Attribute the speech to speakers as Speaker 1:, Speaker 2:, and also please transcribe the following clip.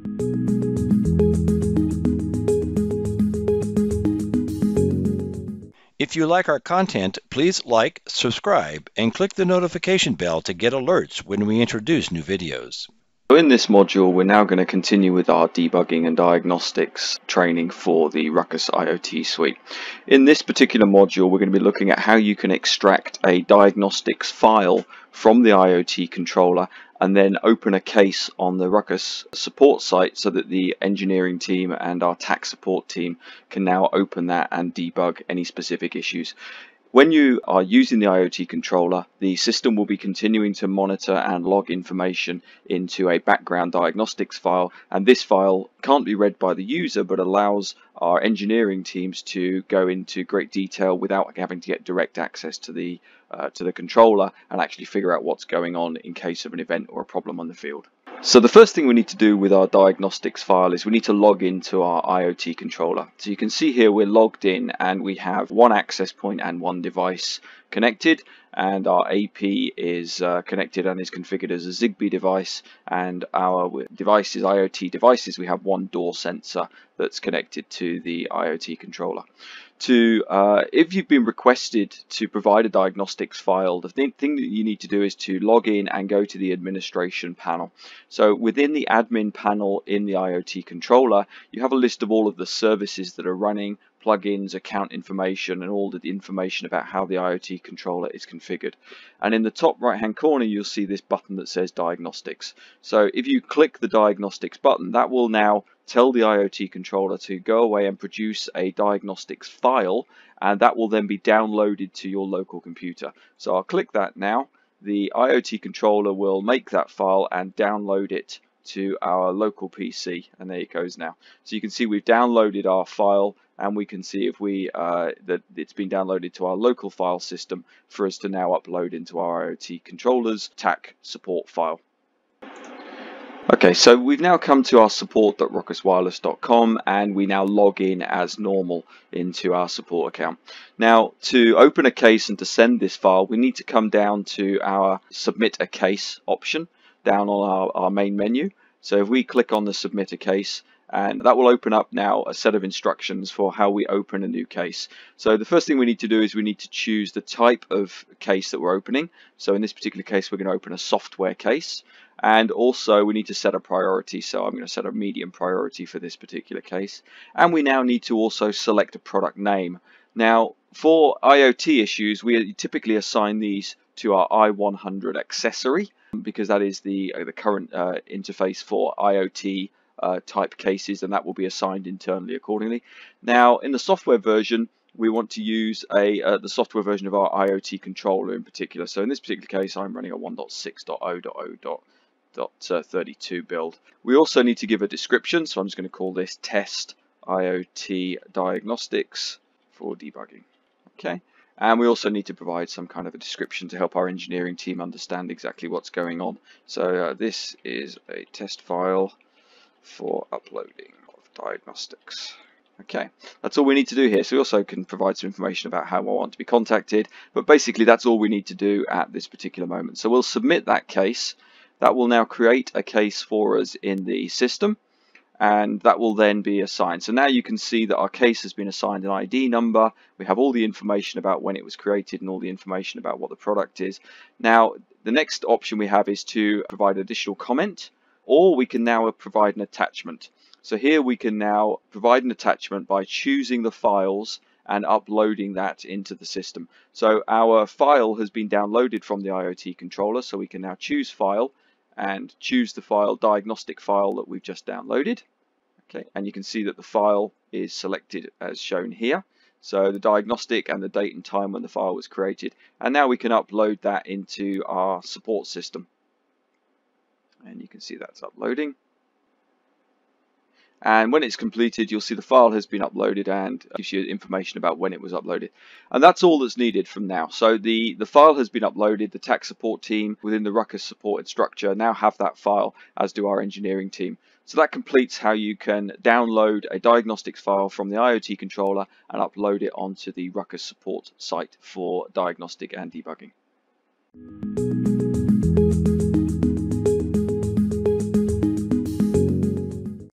Speaker 1: If you like our content, please like, subscribe, and click the notification bell to get alerts when we introduce new videos.
Speaker 2: So in this module, we're now going to continue with our debugging and diagnostics training for the Ruckus IoT suite. In this particular module, we're going to be looking at how you can extract a diagnostics file from the IoT controller and then open a case on the Ruckus Support site so that the engineering team and our tech support team can now open that and debug any specific issues. When you are using the IoT controller, the system will be continuing to monitor and log information into a background diagnostics file, and this file can't be read by the user but allows our engineering teams to go into great detail without having to get direct access to the controller and actually figure out what's going on in case of an event or a problem on the field. So the first thing we need to do with our diagnostics file is we need to log into our IoT controller. So you can see here we're logged in and we have one access point and one device connected, and our AP is connected and is configured as a Zigbee device, and our devices, IoT devices, we have one door sensor that's connected to the IoT controller. If you've been requested to provide a diagnostics file, the thing that you need to do is to log in and go to the administration panel. So within the admin panel in the IoT controller, you have a list of all of the services that are running, plugins, account information, and all the information about how the IoT controller is configured. And in the top right hand corner, you'll see this button that says diagnostics. So if you click the diagnostics button, that will now tell the IoT controller to go away and produce a diagnostics file, and that will then be downloaded to your local computer. So I'll click that now. The IoT controller will make that file and download it to our local PC, and there it goes now. So you can see we've downloaded our file, and we can see if that it's been downloaded to our local file system for us to now upload into our IoT controller's TAC support file. Okay, so we've now come to our support.ruckuswireless.com, and we now log in as normal into our support account. Now, to open a case and to send this file, we need to come down to our submit a case option down on our main menu. So if we click on the submit a case, and that will open up now a set of instructions for how we open a new case. So the first thing we need to do is we need to choose the type of case that we're opening. So in this particular case, we're going to open a software case, and also we need to set a priority. So I'm going to set a medium priority for this particular case, and we now need to also select a product name. Now, for IoT issues, we typically assign these to our i100 accessory, because that is the current interface for IoT type cases, and that will be assigned internally accordingly. Now, in the software version, we want to use the software version of our IoT controller in particular. So in this particular case, I'm running a 1.6.0.0.32 build. We also need to give a description, so I'm just going to call this test IoT diagnostics for debugging. Okay. And we also need to provide some kind of a description to help our engineering team understand exactly what's going on. So this is a test file for uploading of diagnostics. Okay, that's all we need to do here. So we also can provide some information about how I want to be contacted, but basically that's all we need to do at this particular moment. So we'll submit that case. That will now create a case for us in the system, and that will then be assigned. So now you can see that our case has been assigned an ID number. We have all the information about when it was created and all the information about what the product is. Now, the next option we have is to provide additional comment, or we can now provide an attachment. So here we can now provide an attachment by choosing the files and uploading that into the system. So our file has been downloaded from the IoT controller, so we can now choose file and choose the file, diagnostic file that we've just downloaded. Okay, and you can see that the file is selected as shown here. So the diagnostic and the date and time when the file was created. And now we can upload that into our support system. And you can see that's uploading. And when it's completed, you'll see the file has been uploaded and gives you information about when it was uploaded. And that's all that's needed from now. So the file has been uploaded. The tech support team within the Ruckus supported structure now have that file, as do our engineering team. So that completes how you can download a diagnostics file from the IoT controller and upload it onto the Ruckus support site for diagnostic and debugging.